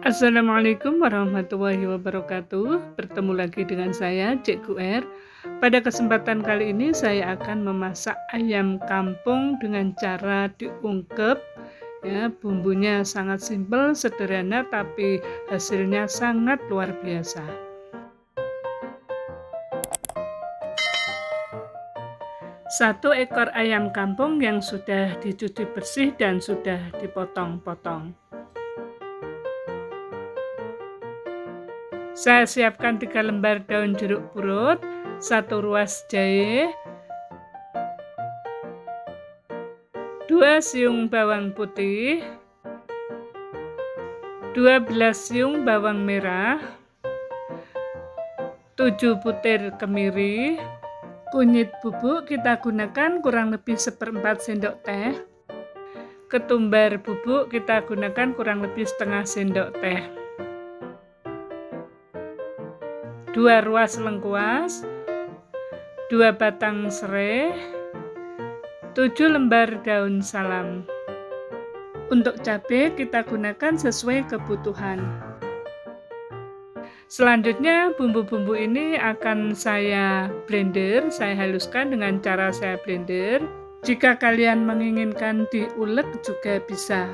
Assalamualaikum warahmatullahi wabarakatuh. Bertemu lagi dengan saya, Cikgu R. Pada kesempatan kali ini saya akan memasak ayam kampung dengan cara diungkep. Ya, bumbunya sangat simpel, sederhana, tapi hasilnya sangat luar biasa. Satu ekor ayam kampung yang sudah dicuci bersih dan sudah dipotong-potong. Saya siapkan 3 lembar daun jeruk purut, 1 ruas jahe, 2 siung bawang putih, 12 siung bawang merah, 7 butir kemiri, kunyit bubuk kita gunakan kurang lebih 1/4 sendok teh, ketumbar bubuk kita gunakan kurang lebih setengah sendok teh. 2 ruas lengkuas, 2 batang serai, 7 lembar daun salam. Untuk cabai kita gunakan sesuai kebutuhan. Selanjutnya bumbu-bumbu ini akan saya blender, saya haluskan dengan cara saya blender. Jika kalian menginginkan diulek juga bisa.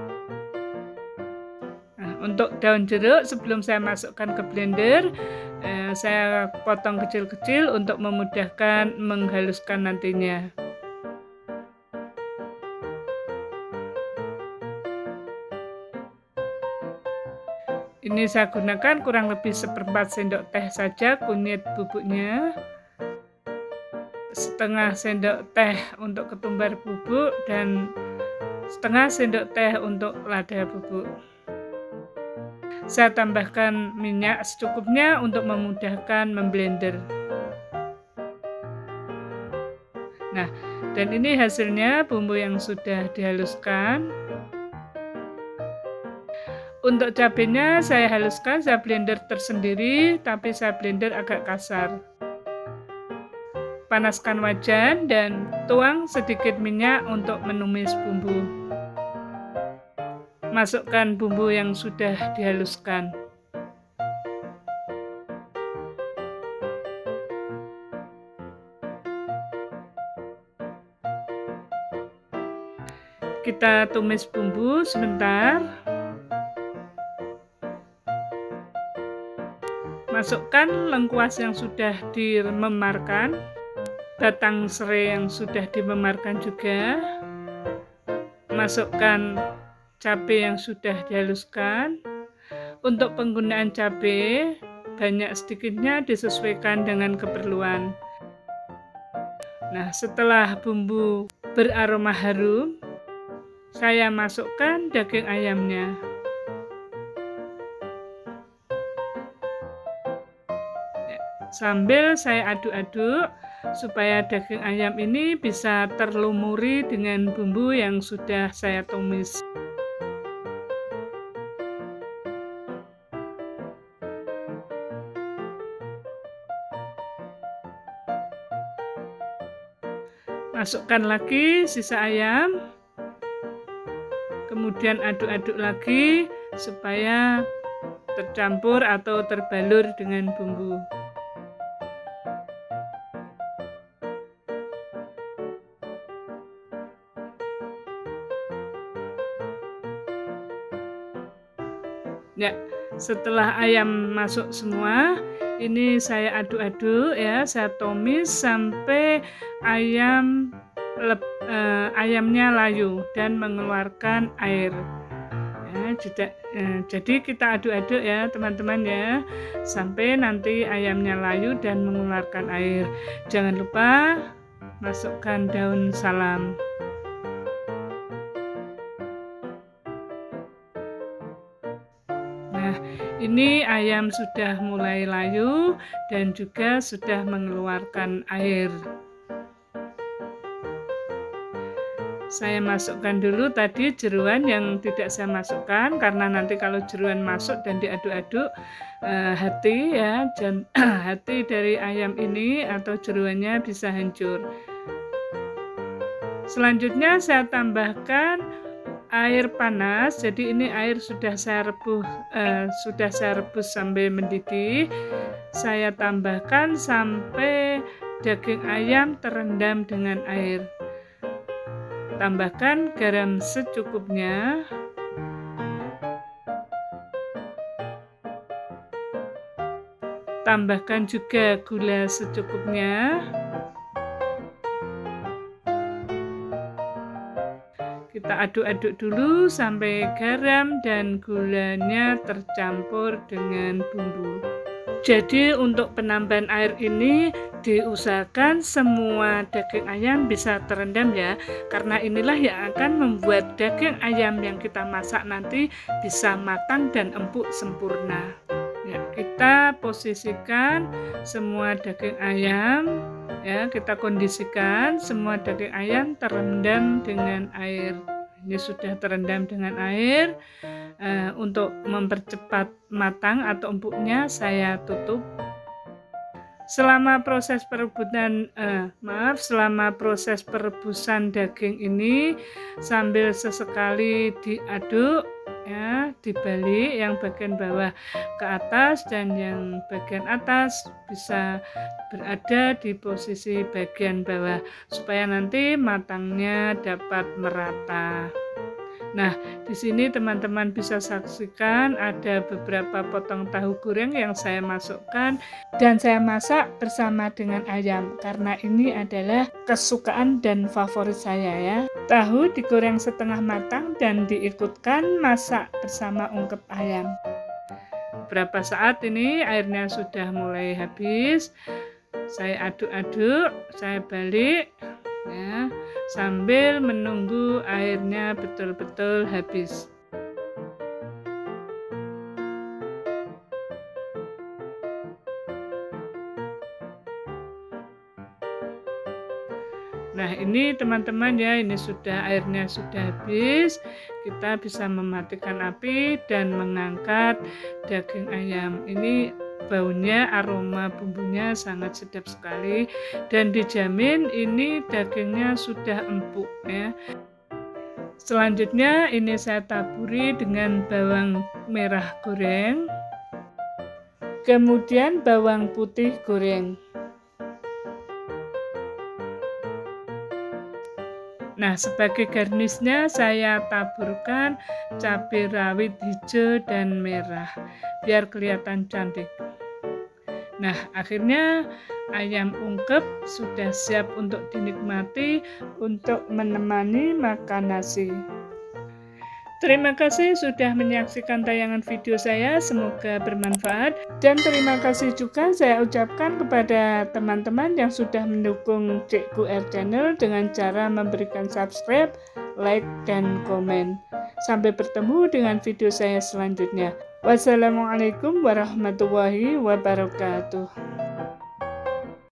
Untuk daun jeruk sebelum saya masukkan ke blender, saya potong kecil-kecil untuk memudahkan menghaluskan nantinya. Ini saya gunakan kurang lebih 1/4 sendok teh saja kunyit bubuknya, setengah sendok teh untuk ketumbar bubuk, dan setengah sendok teh untuk lada bubuk. Saya tambahkan minyak secukupnya untuk memudahkan memblender. Nah, dan ini hasilnya bumbu yang sudah dihaluskan. Untuk cabenya saya haluskan, saya blender tersendiri, tapi saya blender agak kasar. Panaskan wajan dan tuang sedikit minyak untuk menumis bumbu. Masukkan bumbu yang sudah dihaluskan. Kita tumis bumbu sebentar. Masukkan lengkuas yang sudah dimemarkan, batang serai yang sudah dimemarkan juga. Masukkan cabai yang sudah dihaluskan. Untuk penggunaan cabai, banyak sedikitnya disesuaikan dengan keperluan. Nah, setelah bumbu beraroma harum, saya masukkan daging ayamnya. Sambil saya aduk-aduk supaya daging ayam ini bisa terlumuri dengan bumbu yang sudah saya tumis. Masukkan lagi sisa ayam, kemudian aduk-aduk lagi supaya tercampur atau terbalur dengan bumbu. Ya, setelah ayam masuk semua, ini saya aduk-aduk ya, saya tumis sampai ayamnya layu dan mengeluarkan air. Ya, jadi kita aduk-aduk ya teman-teman ya, sampai nanti ayamnya layu dan mengeluarkan air. Jangan lupa masukkan daun salam. Ini ayam sudah mulai layu dan juga sudah mengeluarkan air. Saya masukkan dulu tadi jeruan yang tidak saya masukkan, karena nanti kalau jeruan masuk dan diaduk-aduk, hati ya, hati dari ayam ini atau jeruannya bisa hancur. Selanjutnya saya tambahkan air panas. Jadi ini air sudah saya rebus sampai mendidih. Saya tambahkan sampai daging ayam terendam dengan air. Tambahkan garam secukupnya. Tambahkan juga gula secukupnya. Kita aduk-aduk dulu sampai garam dan gulanya tercampur dengan bumbu. Jadi untuk penambahan air ini diusahakan semua daging ayam bisa terendam ya, karena inilah yang akan membuat daging ayam yang kita masak nanti bisa matang dan empuk sempurna. Ya, kita posisikan semua daging ayam, ya, kita kondisikan semua daging ayam terendam dengan air. Ini sudah terendam dengan air. Untuk mempercepat matang atau empuknya, saya tutup. Selama proses perebusan daging ini sambil sesekali diaduk, ya, dibalik, yang bagian bawah ke atas dan yang bagian atas bisa berada di posisi bagian bawah supaya nanti matangnya dapat merata. Nah, di sini teman-teman bisa saksikan ada beberapa potong tahu goreng yang saya masukkan dan saya masak bersama dengan ayam karena ini adalah kesukaan dan favorit saya ya. Tahu digoreng setengah matang dan diikutkan masak bersama ungkep ayam. Beberapa saat ini airnya sudah mulai habis. Saya aduk-aduk, saya balik ya, sambil menunggu airnya betul-betul habis. Nah, ini teman-teman ya, ini airnya sudah habis. Kita bisa mematikan api dan mengangkat daging ayam. Ini baunya, aroma bumbunya sangat sedap sekali dan dijamin ini dagingnya sudah empuk ya. Selanjutnya ini saya taburi dengan bawang merah goreng, kemudian bawang putih goreng. Nah, sebagai garnisnya saya taburkan cabai rawit hijau dan merah biar kelihatan cantik. Nah, akhirnya ayam ungkep sudah siap untuk dinikmati untuk menemani makan nasi. Terima kasih sudah menyaksikan tayangan video saya, semoga bermanfaat. Dan terima kasih juga saya ucapkan kepada teman-teman yang sudah mendukung Cikgu R Channel dengan cara memberikan subscribe, like, dan komen. Sampai bertemu dengan video saya selanjutnya. Wassalamualaikum warahmatullahi wabarakatuh.